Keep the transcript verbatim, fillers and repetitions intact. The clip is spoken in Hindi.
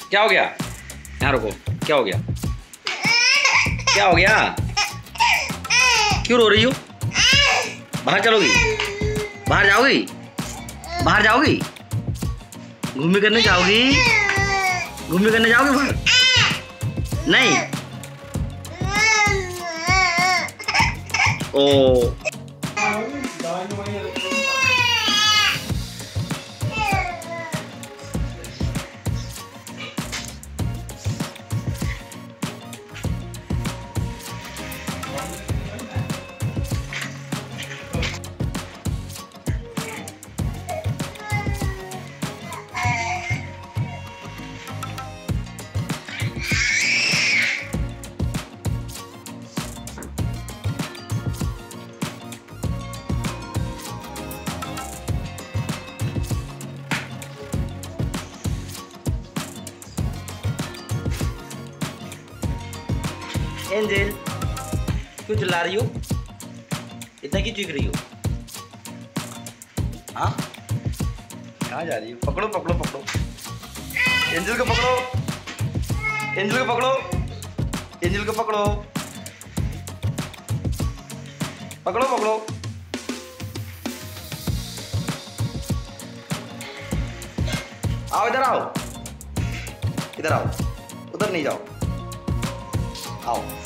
क्या हो गया? यहाँ रुको। क्या हो गया? क्या हो गया? क्यों रो रही हो? बाहर चलोगी? बाहर जाओगी? बाहर जाओगी? घूमने करने जाओगी? घूमने करने जाओगे बाहर? नहीं। ओ एंजल, क्यों चिल्ला रही हो? इतना क्यों चीख रही हो? हाँ, कहाँ जा रही हो? पकड़ो पकड़ो पकड़ो, एंजल को पकड़ो, एंजल को पकड़ो, एंजल को पकड़ो, पकड़ो पकड़ो। आओ इधर आओ, इधर आओ, उधर नहीं जाओ, आओ।